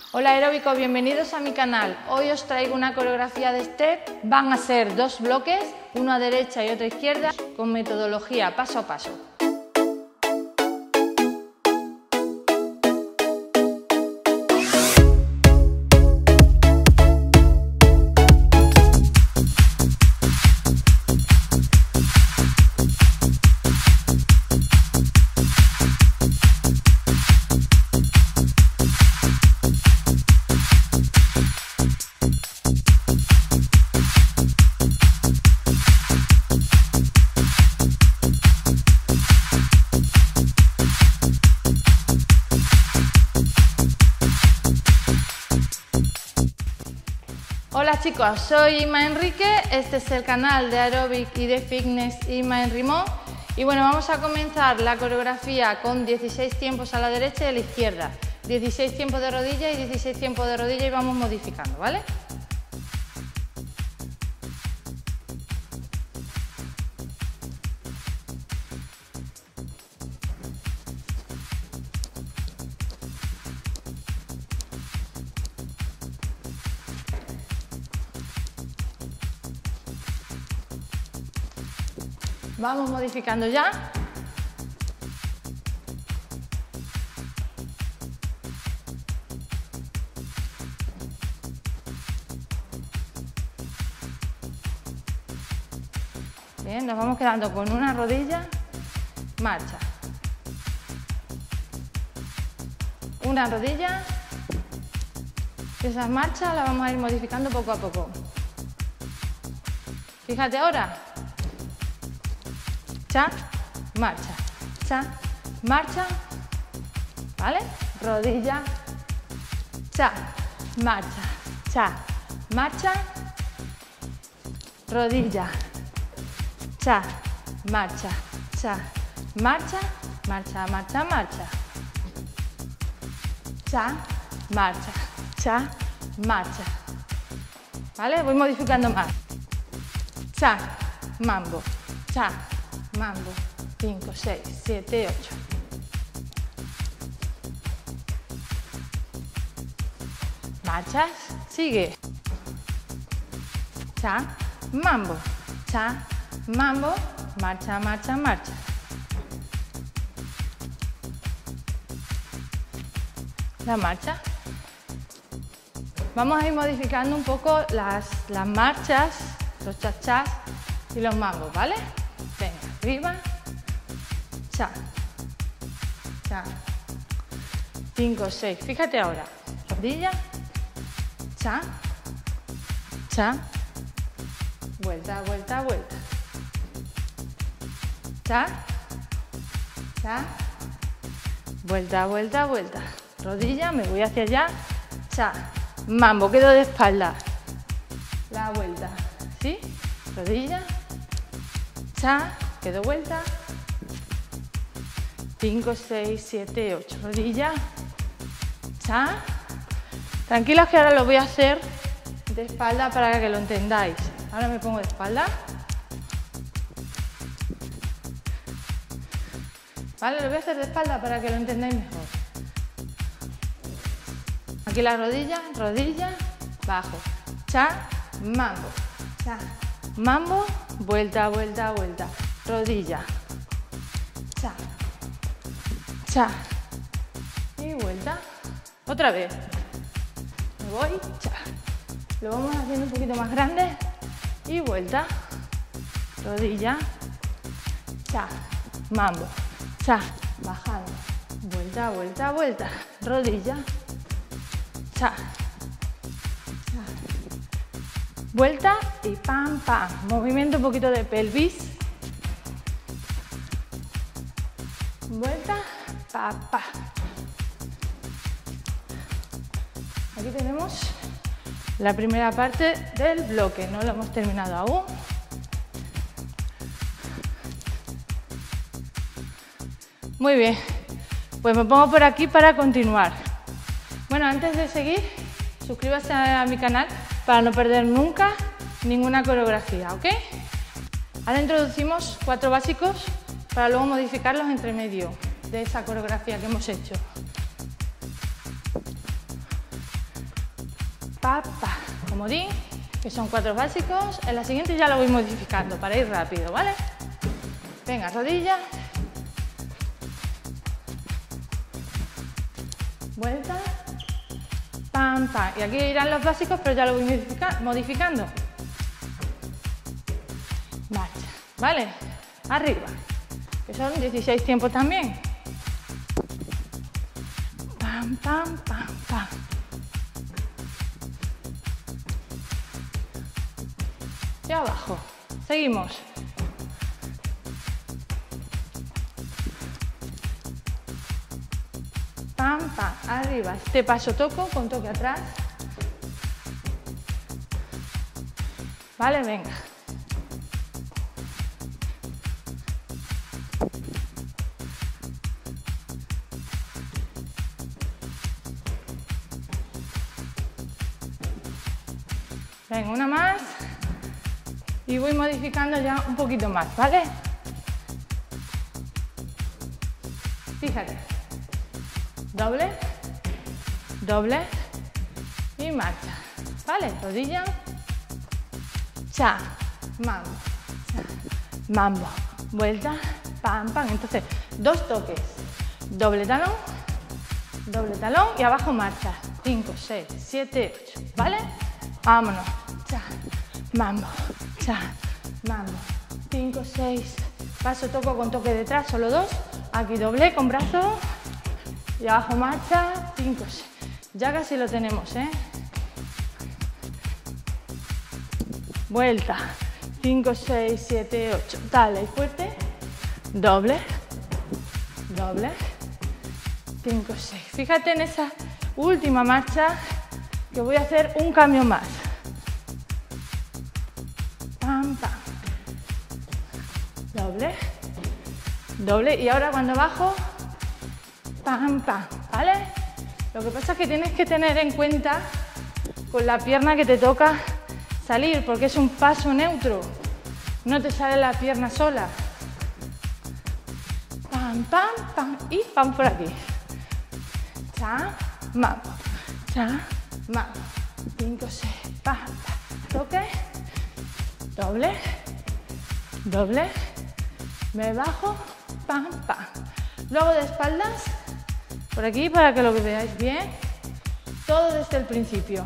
Hola aeróbicos, bienvenidos a mi canal. Hoy os traigo una coreografía de step. Van a ser 2 bloques, uno a derecha y otro a izquierda, con metodología paso a paso. Hola chicos, soy Ima Enrique, este es el canal de aeróbic y de fitness Ima en Rimón. Y bueno, vamos a comenzar la coreografía con 16 tiempos a la derecha y a la izquierda, 16 tiempos de rodilla y 16 tiempos de rodilla y vamos modificando, ¿vale? Vamos modificando ya. Bien, nos vamos quedando con una rodilla, marcha. Una rodilla. Esas marchas las vamos a ir modificando poco a poco. Fíjate ahora. Cha, marcha, cha, marcha, ¿vale? Rodilla, cha, marcha, cha, marcha, rodilla, cha, marcha, cha, marcha, marcha, marcha, marcha, cha, marcha, cha, marcha, ¿vale? Voy modificando más. Cha, mambo, cha, mambo, 5, 6, 7, 8. Marchas, sigue. Cha, mambo, marcha, marcha, marcha. La marcha. Vamos a ir modificando un poco las marchas, los chachás y los mambos, ¿vale? Venga, arriba, cha, cha, 5, 6, fíjate ahora, rodilla, cha, cha, vuelta, vuelta, vuelta, cha, cha, vuelta, vuelta, vuelta, rodilla, me voy hacia allá, cha, mambo, quedo de espalda, la vuelta, ¿sí? Rodilla, cha, quedo vuelta, 5, 6, 7, 8, rodilla, cha. Tranquilos que ahora lo voy a hacer de espalda para que lo entendáis. Ahora me pongo de espalda. Vale, lo voy a hacer de espalda para que lo entendáis mejor. Aquí la rodilla, rodilla, bajo, cha, mambo, cha, mambo, vuelta, vuelta, vuelta, rodilla, cha, cha, y vuelta, otra vez, me voy, cha, lo vamos haciendo un poquito más grande, y vuelta, rodilla, cha, mambo, cha, bajando, vuelta, vuelta, vuelta, rodilla, cha, cha, vuelta y pam, pam, movimiento un poquito de pelvis, vuelta, pa, pa. Aquí tenemos la primera parte del bloque, no lo hemos terminado aún. Muy bien, pues me pongo por aquí para continuar. Bueno, antes de seguir, suscríbase a mi canal para no perder nunca ninguna coreografía, ¿ok? Ahora introducimos 4 básicos para luego modificarlos entre medio de esa coreografía que hemos hecho. pa, pa. Comodín, que son 4 básicos. En la siguiente ya lo voy modificando para ir rápido, ¿vale? Venga, rodilla. Vuelta. Pam, pam. Y aquí irán los básicos, pero ya lo voy modificando. Marcha, ¿vale? Arriba, que son 16 tiempos también. Pam, pam, pam, pam. Y abajo. Seguimos. Pam, pam. Arriba. Este paso toco con toque atrás. Vale, venga. Venga, una más. Y voy modificando ya un poquito más, ¿vale? Fíjate. Doble, doble y marcha. ¿Vale? Rodilla. Cha, mambo, cha, mambo. Vuelta, pam, pam. Entonces, 2 toques. Doble talón y abajo marcha. 5, 6, 7, 8. ¿Vale? Vámonos. Cha, mambo. Cha, mambo, 5, 6, paso, toco con toque detrás, solo 2, aquí doble con brazo y abajo marcha, 5, 6, ya casi lo tenemos, ¿eh? Vuelta, 5, 6, 7, 8, dale, fuerte, doble, doble, 5, 6, fíjate en esa última marcha que voy a hacer un cambio más. Pam, pam. Doble, doble y ahora cuando bajo, pam, pam, ¿vale? Lo que pasa es que tienes que tener en cuenta con la pierna que te toca salir, porque es un paso neutro, no te sale la pierna sola. Pam, pam, pam y pam por aquí. Cha, mambo, cha, mambo. 5, 6, pam, pam, toque. Doble, doble, me bajo, pam, pam. Luego de espaldas, por aquí para que lo veáis bien, todo desde el principio.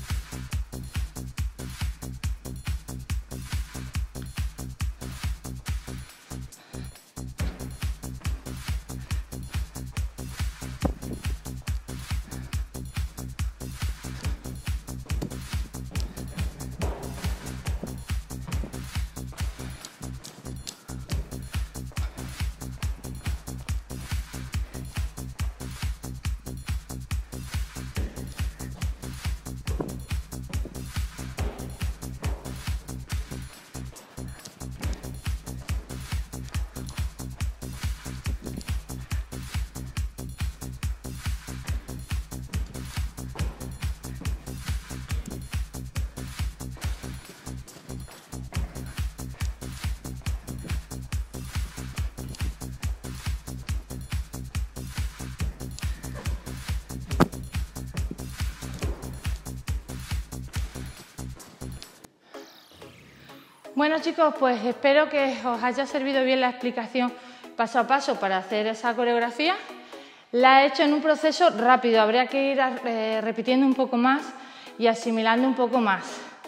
Bueno chicos, pues espero que os haya servido bien la explicación paso a paso para hacer esa coreografía. La he hecho en un proceso rápido, habría que ir repitiendo un poco más y asimilando un poco más.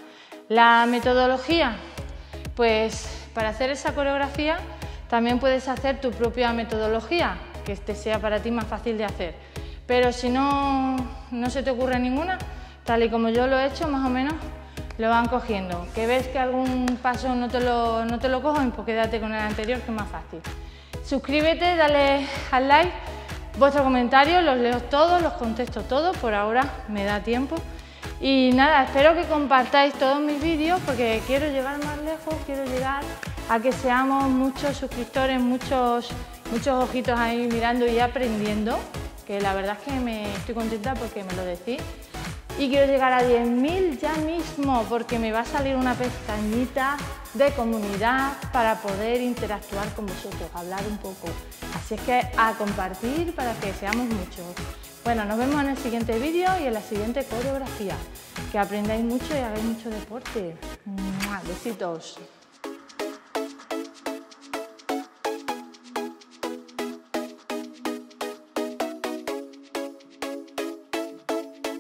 La metodología, pues para hacer esa coreografía también puedes hacer tu propia metodología, que este sea para ti más fácil de hacer. Pero si no se te ocurre ninguna, tal y como yo lo he hecho, más o menos lo van cogiendo. Que ves que algún paso no te lo cogen, pues quédate con el anterior, que es más fácil. Suscríbete, dale al like, vuestros comentarios los leo todos, los contesto todos, por ahora me da tiempo. Y nada, espero que compartáis todos mis vídeos porque quiero llegar más lejos, quiero llegar a que seamos muchos suscriptores, muchos ojitos ahí mirando y aprendiendo, que la verdad es que estoy contenta porque me lo decís. Y quiero llegar a 10.000 ya mismo porque me va a salir una pestañita de comunidad para poder interactuar con vosotros, hablar un poco. Así es que a compartir para que seamos muchos. Bueno, nos vemos en el siguiente vídeo y en la siguiente coreografía. Que aprendáis mucho y hagáis mucho deporte. ¡Mua! Besitos.